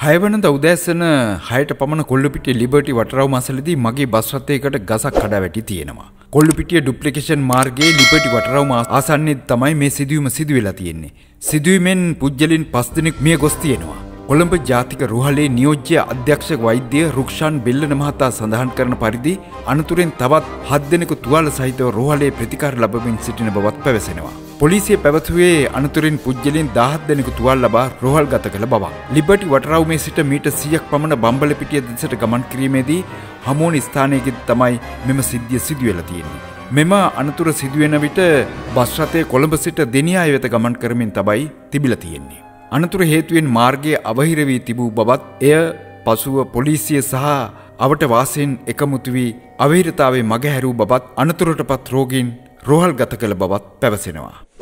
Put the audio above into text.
හයවනද උදෑසන 6ට පමණ කොල්ලුපිටිය ලිබර්ටි වටරවුම අසලදී මගේ බස් රථයකට ගසක් කඩා වැටි තියෙනවා. කොල්ලුපිටිය ඩුප්ලිකේෂන් මාර්ගයේ ලිබර්ටි වටරවුම ආසන්නයේ තමයි මේ සිදුවීම සිදු වෙලා තියෙන්නේ. සිදුවීමෙන් පුජ්‍යලින් 5 දෙනෙක් මිය ගොස් තියෙනවා. කොළඹ ජාතික රුහලේ නියෝජ්‍ය අධ්‍යක්ෂ වෛද්‍ය රුක්ෂාන් බෙල්ලන මහතා සඳහන් කරන පරිදි අනතුරෙන් තවත් 7 දෙනෙකු තුවාල සහිතව රුහලේ ප්‍රතිකාර ලැබමින් සිටින බවත් පැවසෙනවා. පොලිසිය පැවසුවේ අනතුරින් පුජ්‍යලින් 17 දෙනෙකු තුවාල ලබා රෝහල්ගත කළ බවක්. ලිබර්ටි වටරවුමේ සිට මීටර් 100ක් පමණ බම්බලපිටිය දෙසට ගමන් කිරීමේදී හමුවන ස්ථානයකදී තමයි මෙම සිද්ධිය සිදු වෙලා තියෙන්නේ. මෙම අනතුර සිදුවෙන විට බස් රථය කොළඹ සිට දෙනියාය වෙත ගමන් කරමින් තමයි තිබිලා තියෙන්නේ. අනතුර හේතුවෙන් මාර්ගයේ අවහිර වී තිබූ බවත් එය පසුව පොලිසිය සහ අවට වාසීන් එකමුතු වී අවහිරතාවේ මගහැරූ බවත් අනතුරටපත් රෝගීන් රෝහල්ගත කළ බවත් පැවසෙනවා.